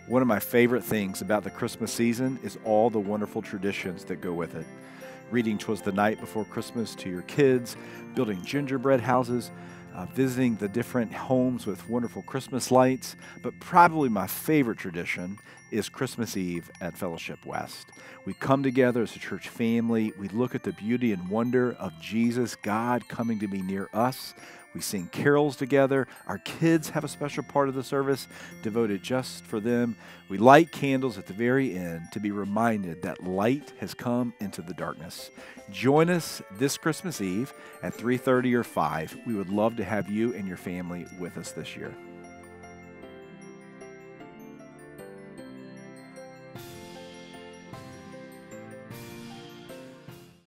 One of my favorite things about the Christmas season is all the wonderful traditions that go with it. Reading "'Twas the Night Before Christmas" to your kids, building gingerbread houses, visiting the different homes with wonderful Christmas lights. But probably my favorite tradition is Christmas Eve at Fellowship West. We come together as a church family. We look at the beauty and wonder of Jesus, God, coming to be near us. We sing carols together. Our kids have a special part of the service devoted just for them. We light candles at the very end to be reminded that light has come into the darkness. Join us this Christmas Eve at 3:30 or 5. We would love to have you and your family with us this year.